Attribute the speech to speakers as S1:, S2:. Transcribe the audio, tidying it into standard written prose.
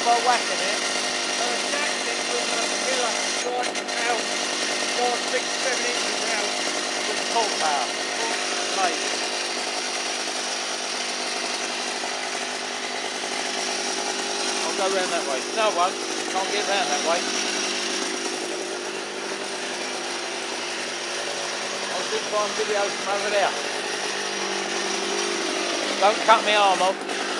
S1: by whacking it.
S2: Jack said you were going to kill us right out, like 6-7 inches out.
S1: With the torque power. Maybe. I'll go round that way. No, I won't. Can't get round that way. I'll do prime video from over there. Don't cut my arm off.